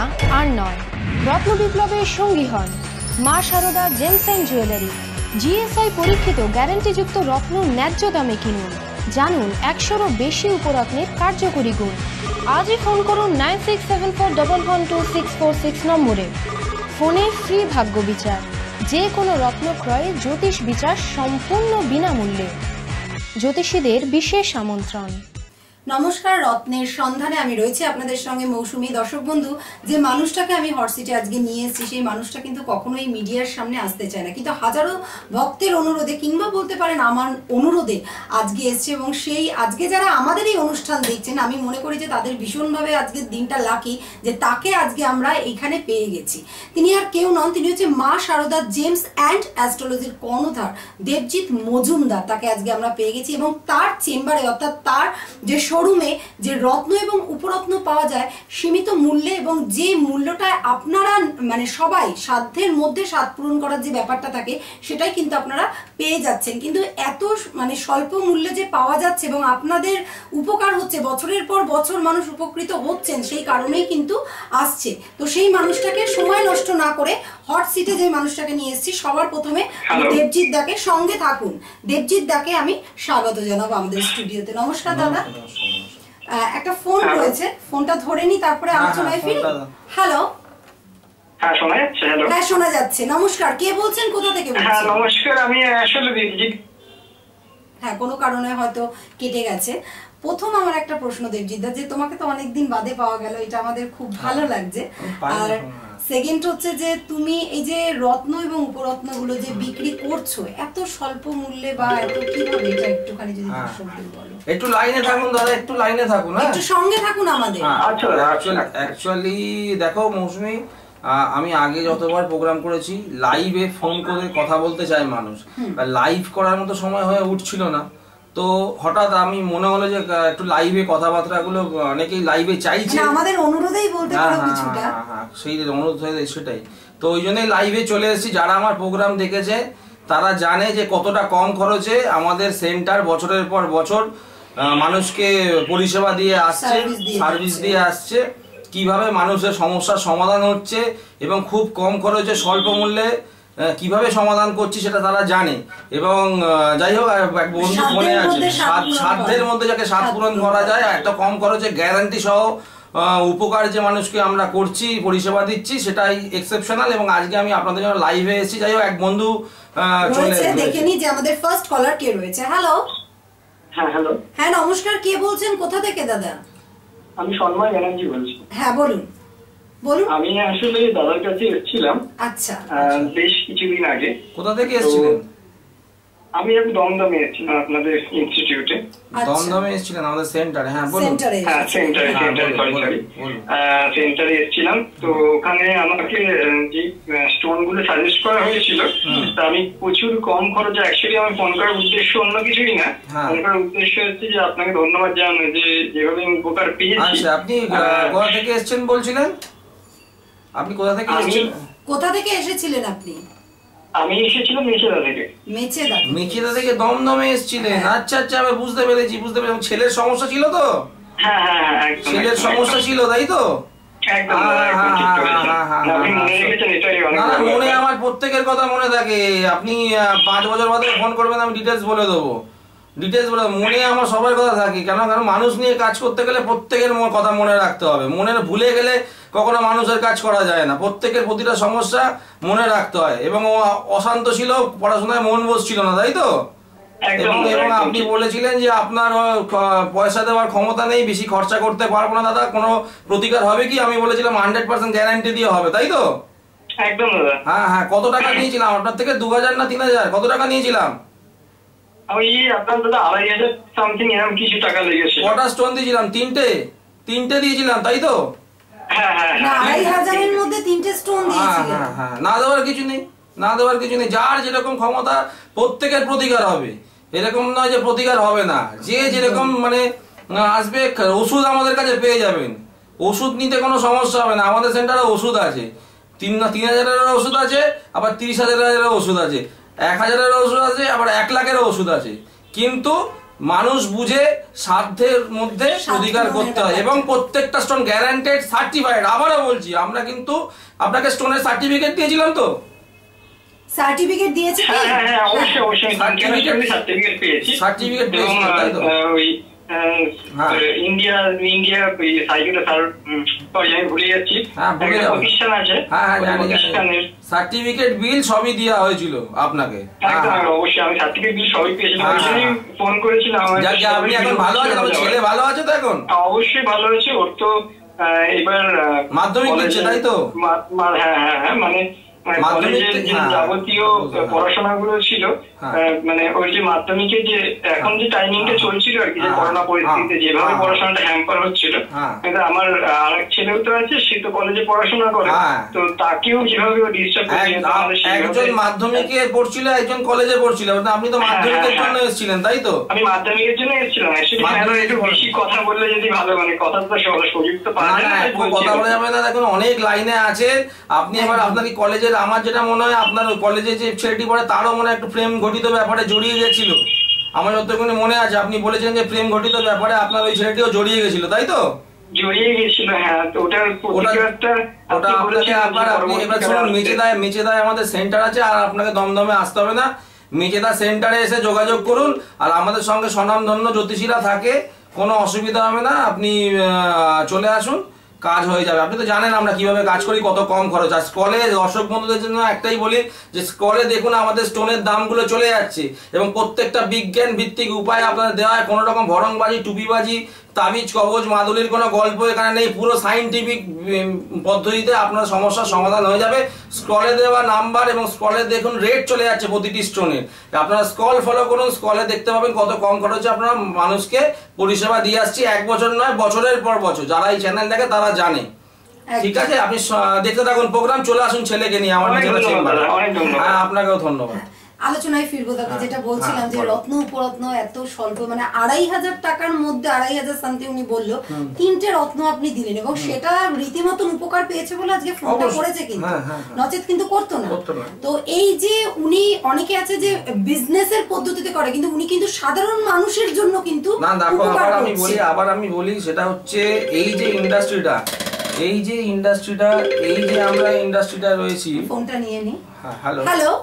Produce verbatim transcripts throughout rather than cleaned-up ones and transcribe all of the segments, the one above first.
কেনা আর নয়, রত্ন বিপ্লবের সঙ্গী হন Maa Sharada gems and jewellery. GSI পরীক্ষিত গ্যারান্টিযুক্ত রত্ন ন্যায্য দামে কিনুন। জানুন একশোরও বেশি উপরত্নের কার্যকরী গুণ। আজই ফোন করুন nine six seven four double one two six four six নম্বরে। ফোনে ফ্রি ভাগ্য বিচার। যে কোনো রত্ন ক্রয়ে জ্যোতিষ বিচার সম্পূর্ণ বিনামূল্যে। জ্যোতিষীদের বিশেষ আমন্ত্রণ। নমস্কার, রত্নের সন্ধানে আমি রয়েছি আপনাদের সঙ্গে মৌসুমী। দর্শক বন্ধু, যে মানুষটাকে আমি হট সিটে আজকে নিয়ে এসেছি সেই মানুষটা কিন্তু কখনোই মিডিয়ার সামনে আসতে চায় না, কিন্তু হাজারো ভক্তের অনুরোধে কিংবা বলতে পারেন আমার অনুরোধে আজকে এসছে। এবং সেই আজকে যারা আমাদের এই অনুষ্ঠান দেখছেন, আমি মনে করি যে তাদের ভীষণভাবে আজকের দিনটা লাকি যে তাকে আজকে আমরা এইখানে পেয়ে গেছি। তিনি আর কেউ নন, তিনি হচ্ছে মা শারদা জেমস অ্যান্ড অ্যাস্ট্রোলজির কর্ণধার দেবজিৎ মজুমদার। তাকে আজকে আমরা পেয়ে গেছি এবং তার চেম্বারে অর্থাৎ তার যে শোরুমে যে রত্ন এবং উপরত্ন পাওয়া যায় সীমিত মূল্যে, এবং যে মূল্যটা আপনারা মানে সবাই সাধ্যের মধ্যে স্বাদ পূরণ করার যে ব্যাপারটা থাকে সেটাই কিন্তু আপনারা পেয়ে যাচ্ছেন। কিন্তু এত মানে স্বল্প মূল্যে যে পাওয়া যাচ্ছে এবং আপনাদের উপকার হচ্ছে, বছরের পর বছর মানুষ উপকৃত হচ্ছেন, সেই কারণেই কিন্তু আসছে। তো সেই মানুষটাকে সময় নষ্ট না করে হট সিটে যে মানুষটাকে নিয়ে এসেছি, সবার প্রথমে দেবজিৎ দাকে, সঙ্গে থাকুন, দেবজিৎ দাকে আমি স্বাগত জানাবো আমাদের স্টুডিওতে। নমস্কার দাদা। একটা ফোন রয়েছে, ফোনটা ধরে নি, তারপরে আলোচনায় ফিরি। হ্যালো। হ্যাঁ, শোনা যাচ্ছে? হ্যালো। হ্যাঁ, শোনা যাচ্ছে। নমস্কার, কে বলছেন, কোথা থেকে বলছেন? হ্যাঁ, নমস্কার, আমি আসলে দেবজিৎ। হ্যাঁ, কোনো কারণে হয়তো কেটে গেছে। প্রথম আমার একটা প্রশ্ন দেবজিৎ দা, যে তোমাকে তো অনেকদিন বাদে পাওয়া গেল, এটা আমাদের খুব ভালো লাগছে। আর সেকেন্ড হচ্ছে যে তুমি এই যে রত্ন এবং উপরত্ন গুলো যে বিক্রি করছো এত স্বল্প মূল্যে, বা এত কিভাবে, এটা একটুখানি যদি দর্শকদের বলো। একটু লাইনে থাকুন দাদা, একটু লাইনে থাকুন, হ্যাঁ, একটু সঙ্গে থাকুন আমাদের। আচ্ছা, অ্যাকচুয়ালি দেখো মৌসুমী, আমি আগে যতবার প্রোগ্রাম করেছি লাইভে ফোন করে কথা বলতে চায় মানুষ, লাইভ করার মতো সময় হয়ে উঠছিল না। তো হঠাৎ আমি মনে হলো যে একটু লাইভে কথাবার্তা গুলো অনেকেই লাইভে চাইছে, আমাদের অনুরোধেই বলতে পারো কিছুটা। হ্যাঁ, সেই অনুরোধ হয়ে সেটাই, তো ওই জন্যই লাইভে চলে এসেছি। যারা আমার প্রোগ্রাম দেখেছে তারা জানে যে কতটা কম খরচে আমাদের সেন্টার বছরের পর বছর মানুষকে পরিষেবা দিয়ে আসছে, সার্ভিস দিয়ে আসছে, কিভাবে মানুষের সমস্যার সমাধান হচ্ছে এবং খুব কম খরচে স্বল্প মূল্যে কিভাবে সমাধান করছি সেটা তারা জানে। এবং যাই হোক, এক বন্ধু মনে আছে, সাধ্যের মধ্যে যাকে স্বাদ পূরণ করা যায়, একটা কম খরচে গ্যারান্টি সহ উপকার যে মানুষকে আমরা করছি, পরিষেবা দিচ্ছি, সেটাই এক্সেপশনাল। এবং আজকে আমি আপনাদের জন্য লাইভে এসেছি। যাই হোক, এক বন্ধু চলে এসেছে, দেখে নি যে আমাদের ফার্স্ট কলার কে রয়েছে। হ্যালো। হ্যাঁ, হ্যালো। হ্যাঁ, নমস্কার, কে বলছেন, কোথা থেকে দাদা? আমি সন্ময় ব্যানার্জি বলছি। হ্যাঁ, বলুন বলুন। আমি আসলে দাদার কাছে এসেছিলাম আচ্ছা বেশ কিছুদিন আগে। কোথা থেকে এসেছিলেন? আমি একটু দমদমে এসেছিলাম আপনাদের ইনস্টিটিউটে। দমদমে এসেছিলেন আমাদের সেন্টারে? হ্যাঁ, বলুন। হ্যাঁ, সেন্টারে সেন্টারে সরি সরি সেন্টারে এসেছিলাম। তো ওখানে আমাকে যে স্টোন গুলো সাজেস্ট করা হয়েছিল, তা আমি প্রচুর কম খরচে, অ্যাকচুয়ালি আমার ফোন করার উদ্দেশ্য অন্য কিছুই না, ফোন করার উদ্দেশ্য হচ্ছে যে আপনাকে ধন্যবাদ জানানো যে যেভাবে আমি উপকার পেয়েছি। আচ্ছা, আপনি কোথা থেকে এসেছেন বলছিলেন? আপনি কোথা থেকে এসেছেন? কোথা থেকে এসেছিলেন আপনি? আমি এসেছিলাম মেচেদা থেকে। মেচেদা মেচেদা থেকে দমদমে এসেছিলেন? আচ্ছা আচ্ছা, আমি বুঝতে পেরেছি বুঝতে পেরেছি ছেলের সমস্যা ছিল তো? হ্যাঁ হ্যাঁ হ্যাঁ, ছেলের সমস্যা ছিল, তাই তো? মনে আমার প্রত্যেকের কথা মনে থাকে। আপনি পাঁচ বছর বাদে ফোন করবেন, আমি ডিটেলস বলে দেবো, ডিটেলস বলে দেবো। মনে আমার সবার কথা থাকে, কেন কারণ মানুষ নিয়ে কাজ করতে গেলে প্রত্যেকের কথা মনে রাখতে হবে। মনে ভুলে গেলে কখনো মানুষের কাজ করা যায় না। প্রত্যেকের প্রতিটা সমস্যা মনে রাখতে হয়। এবং ও অশান্ত ছিল, পড়াশোনায় মন বসছিল না, তাই তো? এবং আপনি বলেছিলেন যে আপনার পয়সা দেওয়ার ক্ষমতা নেই, বেশি খরচা করতে পারবো না দাদা, কোনো প্রতিকার হবে কি? আমি বলেছিলাম হান্ড্রেড পার্সেন্ট গ্যারান্টি দিয়ে হবে, তাই তো? একদম দাদা। হ্যাঁ হ্যাঁ, কত টাকা নিয়েছিলাম আপনার থেকে? দু হাজার না তিন হাজার, কত টাকা নিয়েছিলাম? ওই আপনার দাদা আড়াই হাজার সামথিং এরকম কিছু টাকা লেগেছিল। কটা স্টোন দিয়েছিলাম? তিনটে তিনটে দিয়েছিলাম, তাই তো? হ্যাঁ হ্যাঁ, আড়াই হাজারের মধ্যে তিনটে স্টোন দিয়েছিলেন। হ্যাঁ হ্যাঁ, না দেওয়ার কিছু নেই, না দেওয়ার কিছু নেই। যার যেরকম ক্ষমতা প্রত্যেকের প্রতিকার হবে, এরকম নয় যে প্রতিকার হবে না। যে যেরকম মানে আসবে, ওষুধ আমাদের কাছে পেয়ে যাবেন, ওষুধ নিতে কোনো সমস্যা হবে না। আমাদের সেন্টারে ওষুধ আছে, তিন না তিন হাজারের ওষুধ আছে, আবার তিরিশ হাজারের ওষুধ আছে, এক হাজারের ওষুধ আছে, আবার এক লাখের ওষুধ আছে। কিন্তু মানুষ বুঝে সাধ্যের মধ্যে অধিকার করতে হয় এবং প্রত্যেকটা স্টোন গ্যারান্টেড সার্টিফাইড। আবারও বলছি, আমরা কিন্তু আপনাকে স্টোনের সার্টিফিকেট দিয়েছিলাম তো, সার্টিফিকেট দিয়েছে হ্যাঁ হ্যাঁ হ্যাঁ অবশ্যই অবশ্যই সার্টিফিকেট সার্টিফিকেট পেয়েছি সার্টিফিকেট এবং পেয়েছি তাই তো? ওই ইন্ডিয়া ইন্ডিয়া সাইকেলটা স্যার সরি আমি ভুলে যাচ্ছি হ্যাঁ ভুলে একটা যাবো। প্রতিষ্ঠান আছে হ্যাঁ হ্যাঁ ওই জানি জানি। প্রতিষ্ঠানের সার্টিফিকেট বিল সবই দেওয়া হয়েছিল আপনাকে। একদম হ্যাঁ, একদম, অবশ্যই আমি সার্টিফিকেট বিল সবই পেয়েছিলাম, হ্যাঁ, ওই জন্যই হ্যাঁ। ফোন করেছিলাম। আমার যাক গে, আপনি এখন ভালো আছেন? আমার ছেলে ভালো আছে তো এখন? অবশ্যই ভালো আছে, ওর তো আহ, এবার আহ, মাধ্যমিক দিচ্ছে, কলেজে- তাই তো? মা- মা- হ্যাঁ হ্যাঁ হ্যাঁ মানে মানে মাধ্যমিক কলেজের তে- যে হ্যাঁ, যাবতীয় হ্যাঁ। পড়াশোনাগুলো ছিল হ্যাঁ। আহ, মানে ওই যে মাধ্যমিকের যে এখন যে টাইমিংটা চলছিল আর কি, যে হ্যাঁ, করোনা পরিস্থিতিতে হ্যাঁ, যেভাবে হ্যাঁ। পড়াশোনাটা হ্যাম্পার হচ্ছিল, হ্যাঁ। কিন্তু আমার আরেক ছেলেও তো আছে, সে তো কলেজে পড়াশোনা করে, হ্যাঁ। তো তাকেও যেভাবে ডিস্টার্ব এক- আপ- একজন মাধ্যমিকে পড়ছিল, একজন কলেজে পড়ছিল, আপনি তো মাধ্যমিকের জন্য এসেছিলেন তাই তো? আমি মাধ্যমিকের জন্য এসেছিলাম অ্যাকচুয়ালি, মাধ্যমিকের একটু বেশি কথা বললে যদি ভালো, মানে কথা তো সবার সুযোগ তো না পাওয়া যায় না, না, তাই একটু বলছি কথা আর কি। বলা যাবে না, দেখুন অনেক লাইনে আছে আপনি। এবার আপনার কি কলেজের, আমার যেটা মনে হয় আপনার ওই কলেজে যে ছেলেটি পড়ে তারও মনে হয় একটু প্রেম ঘটিত ব্যাপারে জড়িয়ে গেছিল। আমার যতক্ষণ মনে আছে আপনি বলেছেন যে প্রেম ঘটিত ব্যাপারে আপনার ওই ছেলেটিও জড়িয়ে গেছিল, তাই তো? জড়িয়ে গেছিল, হ্যাঁ। তো ওটার প্রতিকারটা ওটা আপনাকে আবার আপনি এবার শুনুন, মেচেদায় মেচেদায় আমাদের সেন্টার আছে, আর আপনাকে দমদমে আসতে হবে না। মেচেদা সেন্টারে এসে যোগাযোগ করুন, আর আমাদের সঙ্গে স্বনামধন্য জ্যোতিষীরা থাকে, কোনো অসুবিধা হবে না। আপনি আহ, চলে আসুন, কাজ হয়ে যাবে। আপনি তো জানেন আমরা কিভাবে কাজ করি, কত কম খরচ। আর স্কলে দর্শক বন্ধুদের জন্য একটাই বলি যে স্কলে দেখুন আমাদের স্টোনের দামগুলো চলে যাচ্ছে এবং প্রত্যেকটা বিজ্ঞান ভিত্তিক উপায় আপনাদের দেওয়া হয়। কোনো রকম ভরংবাজি, টুপিবাজি, তাবিজ, কবজ, মাদুলির কোনো গল্প এখানে নেই। পুরো সাইন্টিফিক পদ্ধতিতে আপনার সমস্যার সমাধান হয়ে যাবে। স্কলে দেওয়া নাম্বার এবং স্কলে দেখুন রেট চলে যাচ্ছে প্রতিটি স্টোনের। আপনারা স্কল ফলো করুন, স্কলে দেখতে পাবেন কত কম খরচে আপনারা মানুষকে পরিষেবা দিয়ে আসছি। এক বছর নয়, বছরের পর বছর। যারা এই চ্যানেল দেখে তারা জানে। ঠিক আছে, আপনি স- দেখতে থাকুন প্রোগ্রাম। চলে আসুন ছেলেকে নিয়ে আমার অনেক নিজের ধন্যবাদ, চেম্বারে। অনেক ধন্যবাদ। হ্যাঁ, আপনাকেও ধন্যবাদ। আলোচনায় ফিরবো দাদা, যেটা বলছিলাম যে হ্যাঁ, বলো। রত্ন উপরত্ন এত স্বল্প, মানে আড়াই হাজার টাকার মধ্যে আড়াই হাজার সামথিং উনি বললো, তিনটে রত্ন আপনি দিলেন এবং সেটা রীতিমতন উপকার পেয়েছে বলে আজকে ফোনটা অবশ্যই। করেছে, কিন্তু হ্যাঁ, হ্যাঁ, হ্যাঁ। নচেত কিন্তু করতো না। করতো না। তো এই যে উনি, অনেকে আছে যে বিজনেসের পদ্ধতিতে করে, কিন্তু উনি কিন্তু সাধারণ মানুষের জন্য কিন্তু না দেখো, উপকার আবার আমি করছে। বলি আবার আমি বলি সেটা হচ্ছে এই যে ইন্ডাস্ট্রিটা, এই যে ইন্ডাস্ট্রিটা এই যে আমরা ইন্ডাস্ট্রিটা রয়েছি। ফোনটা নিয়ে নি। হ্যাঁ, হ্যালো হ্যালো,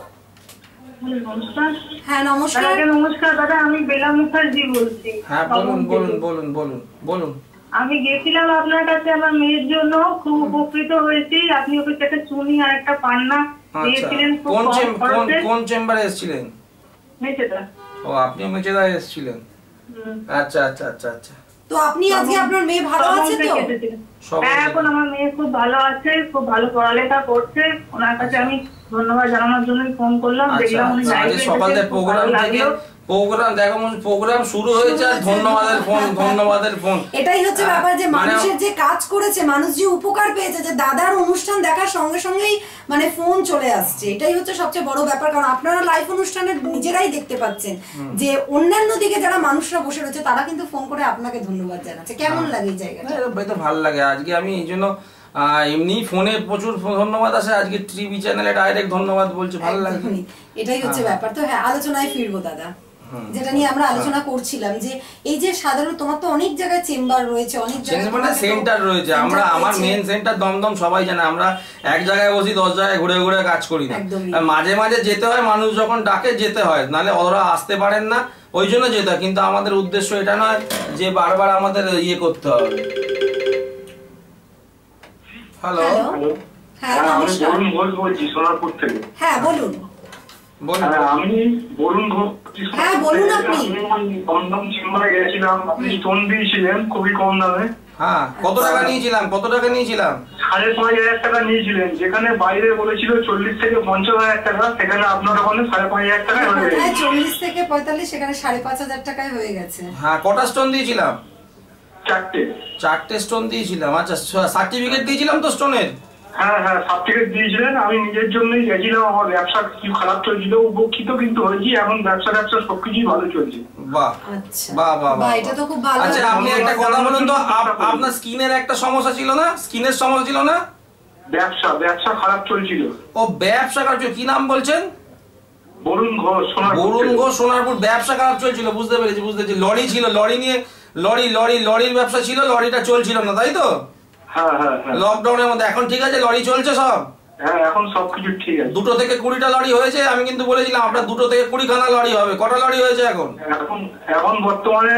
নমস্কার। হ্যাঁ নমস্কার। দাদাকে নমস্কার দাদা, আমি বেলা মুখার্জি বলছি। হ্যাঁ, বলুন তখন বলুন থেকে। বলুন বলুন বলুন। আমি গেছিলাম আপনার কাছে আমার মেয়ের জন্য, খুব উপকৃত হয়েছি। আপনি ওকে একটা চুনি আর একটা পান্না আচ্ছা, দিয়েছিলেন খুব কোন কম চেম- কোন খরচে। কোন চেম্বারে এসেছিলেন? মেচেদা। ও, আপনি মেচেদায় এসেছিলেন। হুম। আচ্ছা আচ্ছা আচ্ছা আচ্ছা। তো আপনি আজকে আপনার মেয়ে ভালো তখন আছে তো? থেকে এসেছিলেন। সব হ্যাঁ, আছে। এখন আমার মেয়ে খুব ভালো আছে, খুব ভালো পড়ালেখা করছে। ওনার কাছে আমি ধন্যবাদ জানানোর জন্যই ফোন করলাম। আচ্ছা দেখলাম উনি আচ্ছা, আজ লাইভে সকাল থেকে এসেছেন, খুব প্রোগ্রাম ভালো থেকে লাগলো। প্রোগ্রাম দেখো, প্রোগ্রাম শুরু হয়েছে আর ধন্যবাদের ফোন, ধন্যবাদের ফোন। এটাই হচ্ছে ব্যাপার যে মানে- মানুষের যে কাজ করেছে, মানুষ যে উপকার পেয়েছে, যে দাদার অনুষ্ঠান দেখার সঙ্গে সঙ্গেই মানে ফোন চলে আসছে, এটাই হচ্ছে সবচেয়ে বড় ব্যাপার। কারণ আপনারা লাইভ অনুষ্ঠানে নিজেরাই দেখতে পাচ্ছেন যে অন্যান্য দিকে যারা মানুষরা বসে রয়েছে তারা কিন্তু ফোন করে আপনাকে ধন্যবাদ জানাচ্ছে। কেমন লাগে এই জায়গাটা? হ্যাঁ, এটা তো ভালো লাগে। আজকে আমি এই জন্য আহ, এমনি ফোনে প্রচুর ধন্যবাদ আসে, আজকে টিভি চ্যানেলে ডাইরেক্ট ধন্যবাদ বলছে, ভালো লাগে। একদমই। এটাই হচ্ছে ব্যাপার। তো হ্যাঁ, আলোচনায় ফিরবো দাদা, যেটা নিয়ে আমরা আলোচনা করছিলাম যে এই যে সাধারণ, তোমার তো অনেক জায়গায় চেম্বার রয়েছে, অনেক জায়গায় মানে তোমাদের তো সেন্টার রয়েছে। center আমরা আমার রয়েছে। মেন সেন্টার দমদম, সবাই জানে। আমরা এক জায়গায় বসি, দশ জায়গায় ঘুরে ঘুরে কাজ করি না। একদমই। আর মাঝে মাঝে যেতে হয়, মানুষ যখন ডাকে যেতে হয়, নাহলে ওরা আসতে পারেন না, ওই জন্য যেতে হয়। কিন্তু আমাদের উদ্দেশ্য এটা নয় যে বারবার আমাদের ইয়ে করতে হবে। হ্যালো, হ্যালো, হ্যাঁ নমস্কার। বরুণ ঘোষ বলছি সোনারপুর থেকে। হ্যাঁ বলুন। বলুন। হ্যাঁ, আমি বরুণ ঘোষ বলছি সোনারপুর হ্যাঁ, বলুন থেকে। আপনি। আমি দমদম চেম্বারে গেছিলাম, আপনি স্টোন দিয়েছিলেন খুবই কম দামে। হ্যাঁ, কত টাকা নিয়েছিলাম? কত টাকা নিয়েছিলাম? সাড়ে পাঁচ হাজার টাকা নিয়েছিলেন, যেখানে বাইরে বলেছিল চল্লিশ থেকে পঞ্চাশ হাজার টাকা, সেখানে আপনার ওখানে সাড়ে পাঁচ হাজার টাকা হয়ে কোথায় গেছে। চল্লিশ থেকে পঁয়তাল্লিশ, সেখানে সাড়ে পাঁচ হাজার টাকায় হয়ে গেছে। হ্যাঁ, কটা স্টোন দিয়েছিলাম? চারটে। চারটে স্টোন দিয়েছিলাম। আচ্ছা, সার্টিফিকেট দিয়েছিলাম তো স্টোনের? হ্যাঁ হ্যাঁ, সার্টিফিকেট দিয়েছিলেন। আমি নিজের জন্যই গেছিলাম, আমার ব্যবসা কিছু খারাপ চলছিল, উপকৃত কিন্তু হয়েছি। এখন ব্যবসা ব্যবসা সবকিছুই ভালো চলছে। বাহ আচ্ছা, বাহ বাহ বাহ, এটা তো খুব ভালো। আচ্ছা, আপনি একটা কথা বলুন তো, আপ- আপনার স্কিনের একটা সমস্যা ছিল না? স্কিনের সমস্যা ছিল না? ব্যবসা ব্যবসা খারাপ চলছিল। ও ব্যবসা কার্য, কি নাম বলছেন? বরুণ ঘোষ সোনারপুর বরুণ ঘোষ সোনারপুর। ব্যবসা খারাপ চলছিল, বুঝতে পেরেছি বুঝতে পেরেছি। লরি ছিল, লরি নিয়ে লরি লরি লরির ব্যবসা ছিল, লরিটা চলছিল না তাই তো? হ্যাঁ হ্যাঁ হ্যাঁ লকডাউনের মধ্যে। এখন ঠিক আছে, লরি চলছে সব? হ্যাঁ এখন সবকিছু ঠিক আছে। দুটো থেকে কুড়িটা লরি হয়েছে, আমি কিন্তু বলেছিলাম আপনার দুটো থেকে কুড়িখানা লরি হবে। কটা লরি হয়েছে এখন? এখন এখন বর্তমানে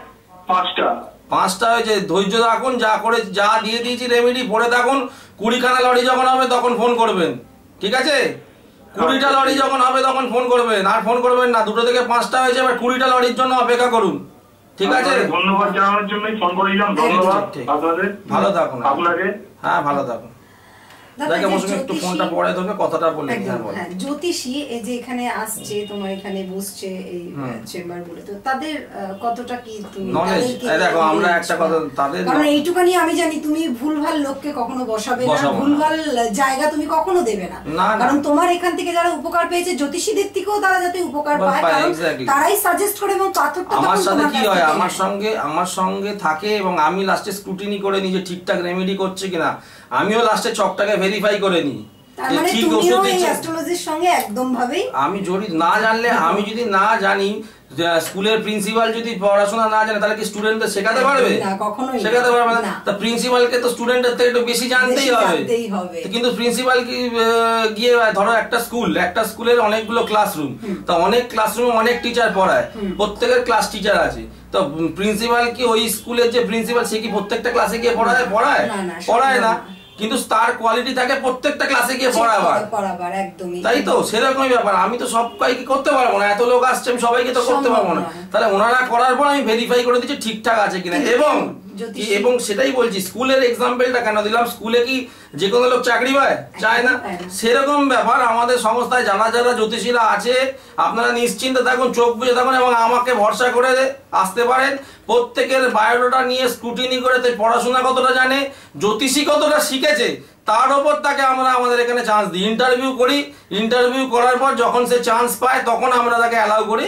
পাঁচটা পাঁচটা হয়েছে। ধৈর্য রাখুন, যা করে যা দিয়ে দিয়েছি রেমেডি পড়ে থাকুন। কুড়িখানা লরি যখন হবে তখন ফোন করবেন, ঠিক আছে? কুড়িটা লরি যখন হবে তখন ফোন করবেন, আর ফোন করবেন না। দুটো থেকে পাঁচটা হয়েছে, এবার কুড়িটা লরির জন্য অপেক্ষা করুন, ঠিক আছে? ধন্যবাদ জানানোর জন্যই ফোন করেছিলাম। ধন্যবাদ আপনাদের। ভালো থাকুন আপনাকে। হ্যাঁ ভালো থাকুন। দাদা, দেখে যে মৌসুমি একটু জ্যোতিষী- ফোনটা পড়ে ধরবে, কথাটা বলে একদম, হ্যাঁ বলো। হ্যাঁ, জ্যোতিষী এই যে এখানে আসছে, তোমার এখানে বসছে এই চেম্বার বলে, তো তাদের আহ, কতটা কি তুমি Knowledge, তাদেরকে এই দেখো, আমরা knowledge একটা বা- কথা তাদের- কারণ এইটুখানি আমি জানি তুমি ভুলভাল লোককে কখনো বসাবে না, বসাবো না। ভুলভাল জায়গা তুমি কখনো দেবে না। না, না। কারণ তোমার এখান থেকে যারা উপকার পেয়েছে, জ্যোতিষীদের থেকেও তারা যাতে উপকার বা- পায়, পায়, কারণ exactly. তারাই সাজেস্ট করে এবং পাথরটা আমার তখন সাথে তোমার কি কাছ হয়, থেকে আমার নেয়। সঙ্গে আমার সঙ্গে থাকে এবং আমি লাস্টে স্ক্রুটিনি করে নিই যে ঠিকঠাক রেমেডি করছে কিনা। আমিও লাস্টে ছকটাকে ভেরিফাই করে নিই তার যে মানে ঠিক তুমিও ওষুধ এই দিচ্ছে। অ্যাস্ট্রোলজির সঙ্গে একদম ভাবেই আমি যদি না জানলে, আমি যদি না জানি, যে স্কুলের প্রিন্সিপাল যদি পড়াশোনা না জানে, তাহলে কি স্টুডেন্টদের শেখাতে পারবে? না, কখনোই না। শেখাতে পারবে না। না। তা প্রিন্সিপালকে তো স্টুডেন্টের থেকে একটু বেশি জানতেই বেশি হবে। জানতেই হবে। তো কিন্তু প্রিন্সিপাল কি আহ, গিয়ে ধরো একটা স্কুল, একটা স্কুলের অনেকগুলো ক্লাসরুম, তা অনেক ক্লাসরুমে অনেক টিচার পড়ায়, প্রত্যেকের ক্লাস টিচার আছে। তো প্রিন্সিপাল কি ওই স্কুলের যে প্রিন্সিপাল, সে কি প্রত্যেকটা ক্লাসে গিয়ে পড়ায়? পড়ায় না, না, পড়ায় না। না। কিন্তু তার কোয়ালিটি থাকে প্রত্যেকটা ক্লাসে গিয়ে পড়াবার, পড়াবার একদমই তাই তো? সেরকমই ব্যাপার। আমি তো সবাইকে করতে পারবো না, এত লোক আসছে আমি সবাইকে তো করতে সম্ভব পারবো না। নয়। তাহলে ওনারা করার পর আমি ভেরিফাই করে দিচ্ছি ঠিকঠাক আছে কিনা। কিন্তু এবং জ্যোতিষী- কি- এবং সেটাই বলছি, স্কুলের এক্সাম্পলটা কেন দিলাম, স্কুলে কি যে কোনো লোক চাকরি পায়? চায় না। পায় না। সেরকম ব্যাপার আমাদের সংস্থায় যারা যারা জ্যোতিষীরা আছে, আপনারা নিশ্চিন্তে থাকুন, চোখ বুঝে থাকুন এবং আমাকে ভরসা করে আসতে পারেন। প্রত্যেকের বায়োডাটা নিয়ে স্ক্রুটিনি করে তাই পড়াশোনা কতটা জানে, জ্যোতিষী কতটা শিখেছে, তার ওপর তাকে আমরা আমাদের এখানে চান্স দিই। ইন্টারভিউ করি, ইন্টারভিউ করার পর যখন সে চান্স পায় তখন আমরা তাকে অ্যালাউ করি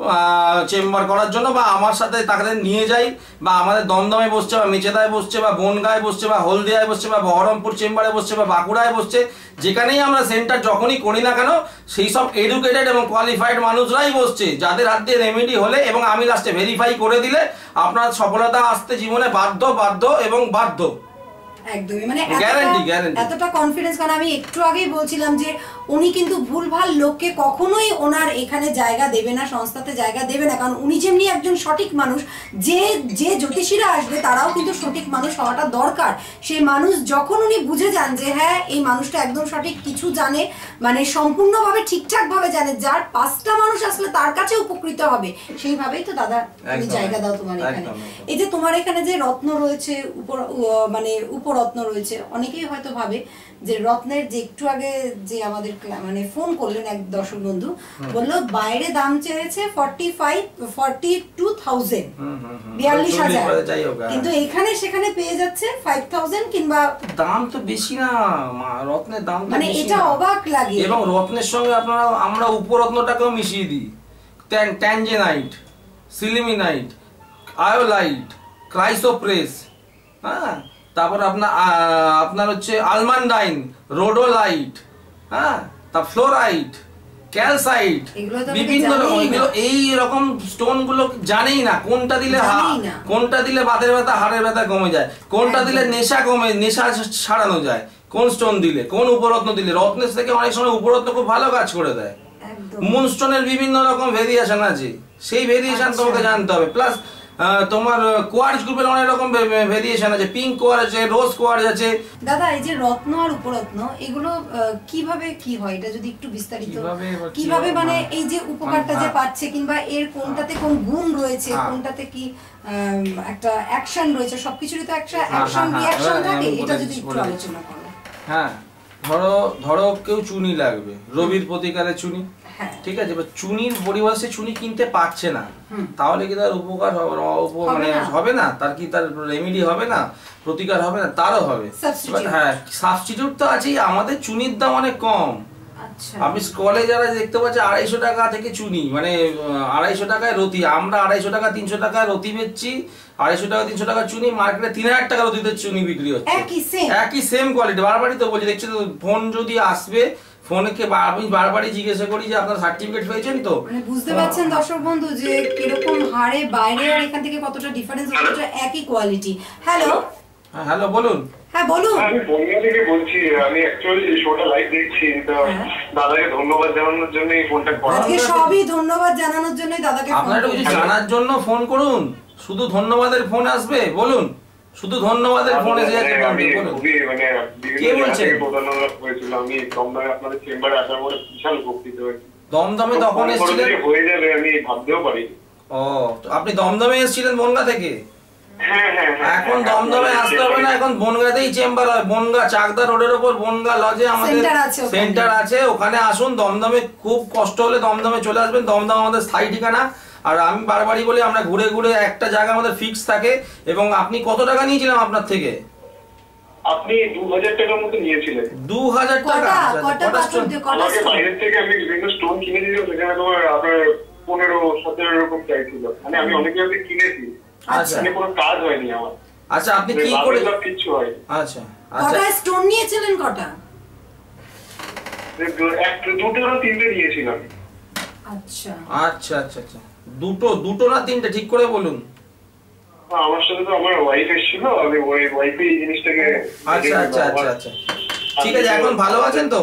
চেম্বার করার জন্য, বা আমার সাথে তাকে নিয়ে যাই, বা আমাদের দমদমে বসছে, বা মেচেদায় বসছে, বা বনগাঁয় বসছে, বা হলদিয়ায় বসছে, বা বহরমপুর চেম্বারে বসছে, বা বাঁকুড়ায় বসছে, যেখানেই আমরা সেন্টার যখনই করি না কেন, সেই সব এডুকেটেড এবং কোয়ালিফাইড মানুষরাই বসছে, যাদের হাত দিয়ে রেমেডি হলে এবং আমি লাস্টে ভেরিফাই করে দিলে আপনার সফলতা আসতে জীবনে বাধ্য বাধ্য এবং বাধ্য। একদমই, মানে Guarantee, এতটা- guarantee। এতটা কনফিডেন্স। কারণ আমি একটু আগেই বলছিলাম যে উনি কিন্তু ভুলভাল লোককে কখনোই ওনার এখানে জায়গা দেবে না, সংস্থাতে জায়গা দেবে না। কারণ উনি যেমনি একজন সঠিক মানুষ, যে যে জ্যোতিষীরা আসবে তারাও কিন্তু সঠিক মানুষ হওয়াটা দরকার। সেই মানুষ যখন উনি বুঝে যান যে হ্যাঁ এই মানুষটা একদম সঠিক, কিছু জানে, মানে সম্পূর্ণভাবে ঠিকঠাক ভাবে জানে, যার পাঁচটা মানুষ আসলে তার কাছে উপকৃত হবে, সেইভাবেই তো দাদা তুমি একদম, জায়গা দাও তোমার এখানে। একদম, একদম। এই যে তোমার এখানে যে রত্ন রয়েছে, উপর উ- মানে উপরত্ন রয়েছে, অনেকেই হয়তো ভাবে যে রত্নের, যে একটু আগে যে আমাদের ক্লা- মানে ফোন করলেন এক দর্শক বন্ধু, বললো বাইরে দাম চেয়েছে forty five forty two thousand বিয়াল্লিশ হাজার, যাই হোক, হ্যাঁ। কিন্তু এখানে সেখানে পেয়ে যাচ্ছে ফাইভ থাউজেন্ড কিংবা, দাম তো বেশি না মা, রত্নের দাম তো মানে বেশি এটা না। অবাক লাগে। এবং রত্নের সঙ্গে আপনারা আমরা উপরত্নটাকেও মিশিয়ে দিই, ট্যান- ট্যানজেনাইট, সিলিমিনাইট, আয়োলাইট, ক্রাইসোপ্রেস, হ্যাঁ, তারপর আপনার আহ, আপনার হচ্ছে আলমান্ডাইন, রোডোলাইট, হ্যাঁ, তা ফ্লোরাইট, ক্যালসাইট, এগুলো তো অনেকে বিভিন্ন রকম, জানেই না। এগুলো এই রকম স্টোন গুলো জানেই না কোনটা দিলে হা- জানেই না। কোনটা দিলে বাতের ব্যথা, হাড়ের ব্যথা কমে যায়, কোনটা দিলে নেশা কমে, নেশা ছাড়ানো যায়, কোন স্টোন দিলে, কোন উপরত্ন দিলে। রত্নের থেকে অনেক সময় উপরত্ন খুব ভালো কাজ করে দেয়। একদম মুনস্টোনের বিভিন্ন রকম ভেরিয়েশন আছে, সেই ভেরিয়েশন তোমাকে জানতে হবে। প্লাস তোমার কোয়ার্টজ গ্রুপের অনেক রকম ভেরিয়েশন আছে, পিঙ্ক কোয়ার্টজ আছে, রোজ কোয়ার্টজ আছে। দাদা, এই যে রত্ন আর উপরত্ন এগুলো আহ, কিভাবে কি হয়, এটা যদি একটু বিস্তারিত কিভাবে এবার কি কিভাবে হয়, মানে মানে- এই যে উপকারটা যে হ্যাঁ। পাচ্ছে, কিংবা এর কোনটাতে কোন গুণ রয়েছে, হ্যাঁ। কোনটাতে কি আম, একটা অ্যাকশন রয়েছে, সবকিছুরই তো একটা হ্যাঁ, অ্যাকশন হ্যাঁ, রিঅ্যাকশন হ্যাঁ, থাকে, আমি এটা বলে যদি দিচ্ছি, একটু বলে আলোচনা করো। হ্যাঁ, ধরো ধরো কেউ চুনি লাগবে, রবির প্রতিকারে চুনি, হ্যাঁ। ঠিক আছে, এবার চুনির পরিবর্তে চুনি কিনতে পারছে না, তাহলে কি তার উপকার হবে না? উপ- হবে মানে না। হবে না, তার কি তার রেমেডি হবে না, প্রতিকার হবে না? তারও হবে। Substitute। এবার হ্যাঁ, সাবস্টিটিউট তো আছেই। আমাদের চুনির দাম অনেক কম, আচ্ছা আপনি স্কলে যারা দেখতে পাচ্ছেন আড়াইশো টাকা থেকে চুনি, মানে আহ, আড়াইশো টাকায় রতি, আমরা আড়াইশো টাকা তিনশো টাকায় রতি বেচছি, আড়াইশো টাকা তিনশো টাকা চুনি, মার্কেটে তিন হাজার টাকা রতিতে চুনি বিক্রি হচ্ছে, একই সেম একই সেম কোয়ালিটি। বারবারই তো বলছি, দেখছি তো ফোন যদি আসবে ফোনকে আমি বারবারই জিজ্ঞাসা করি যে আপনার সার্টিফিকেট পেয়েছেন তো, মানে বুঝতে পারছেন দর্শক বন্ধু যে কিরকম হারে বাইরে আর এখান থেকে কতটা ডিফারেন্স, অথচ একই কোয়ালিটি। হ্যালো হ্যাঁ হ্যালো বলুন। হ্যাঁ বলুন। আমি বনগা থেকে বলছি, আমি অ্যাকচুয়ালি শোটা লাইভ দেখছি, তো দাদাকে ধন্যবাদ জানানোর জন্য এই ফোনটা করা। আজকে সবই ধন্যবাদ জানানোর জন্যই দাদাকে ফোন আপনার একটু কিছু করেছি। জানার জন্য ফোন করুন, শুধু ধন্যবাদের ফোন আসবে বলুন, শুধু ধন্যবাদের ফোন এসে যাচ্ছে আমি বলুন। খুবই মানে কে বলছেন? প্রধানমন্ত্রী হয়েছিল, আমি দমদমে আপনাদের চেম্বারে আসার পরে বিশাল উপকৃত হয়েছি। দমদমে তখন এসেছিলেন? হয়ে যাবে আমি ভাবতেও পারি। ও তো আপনি দমদমে এসেছিলেন বনগা থেকে? হ্যাঁ হ্যাঁ হ্যাঁ। এখন দমদমে আসতে হবে না, এখন বনগাতেই চেম্বার হয়, বনগা চাকদা রোডের ওপর বনগা লজে আমাদের Center আছে ওখানে। সেন্টার আছে, ওখানে আসুন। দমদমে খুব কষ্ট হলে দমদমে চলে আসবেন, দমদম আমাদের স্থায়ী ঠিকানা। আর আমি বারবারই বলি আমরা ঘুরে ঘুরে একটা জায়গা আমাদের ফিক্স থাকে। এবং আপনি কত টাকা নিয়েছিলাম আপনার থেকে? আপনি দু হাজার টাকার মতো নিয়েছিলেন। দু হাজার টাকা? কটা আচ্ছা, কটা কটা পাথর stone? দিয়ে কটা আমাকে stone? বাইরের থেকে আমি বিভিন্ন স্টোন কিনে দিয়েছিল, সেখানে তোমার আপনার পনেরো সতেরো এরকম চাইছিল। মানে আমি অনেক জায়গা থেকে কিনেছি, আচ্ছা মানে কোনো কাজ হয়নি আমার। আচ্ছা আপনি কি লাভ করে? লাভ কিচ্ছু হয়নি। আচ্ছা আচ্ছা কটা স্টোন নিয়েছিলেন কটা? এক দুটো না তিনটে নিয়েছিলাম। আচ্ছা আচ্ছা আচ্ছা আচ্ছা দুটো দুটো না তিনটে ঠিক করে বলুন। আমার সাথে তো আমার ওয়াইফ এসেছিল, আমি ওই ওয়াইফে এই জিনিসটাকে আচ্ছা আচ্ছা আচ্ছা আচ্ছা ঠিক আছে। এখন ভালো আছেন তো?